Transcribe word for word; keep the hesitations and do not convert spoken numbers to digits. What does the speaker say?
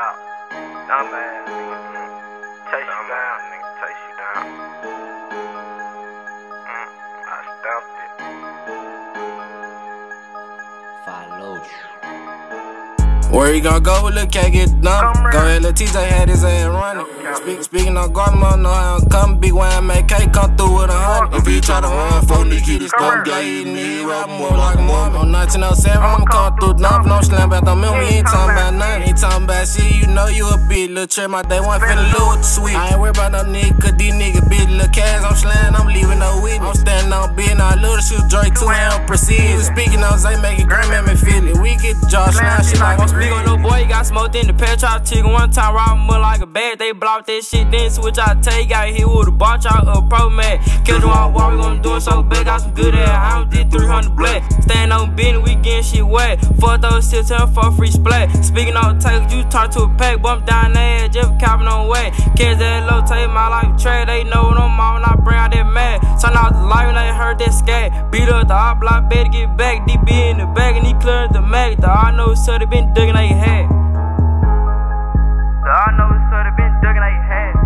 out. Dumbass, nigga. Chase you down, nigga. Chase you down. Mm, I stumped it. Follow. Where you gonna go with Lilcash, get dumped? Go ahead, let T J had his ass running. Speak, speaking on Guatemala, know how I'm coming. Big wine, make cake, come through with a hundred. If he try to run, phone nigga, get his stuff. Yeah, he need rap more like a mom. On nineteen oh seven, I'ma come through dump. No slam back on me, we ain't talking about nothing. Ain't talking about shit, you know you a bitch. Lil' Trey, my day one finna lose with the sweet. I ain't worried about no nigga, cause these niggas bitch. Lilcash, I'm slaying, I'm leaving no witness. I'm standing on being all little shoot, Drake, two hand proceed. Speaking on Zay, make it grand, make me feel it. We get the Josh, now shit like I'm speaking on no boy, got smoked in the pet, try to chicken one time, rob him up like a bag. They blocked that shit, then switch out take, got hit with a bunch out of pro man. Killed him all while we gon' do it so big, got some good ass. I did three hundred black. Stand on business, we getting shit wet. Fuck those shit, tell for free splat. Speaking on take, you turn to a pack, bump down there, just copping on way. Catch that low, take my life trade. They know what I'm on when I bring out that mad. Turn out the light when they heard that scat. Beat up the op block, better get back. D B in the bag and he cleared the mag. The I know so they been digging they head. I know so they been digging they head.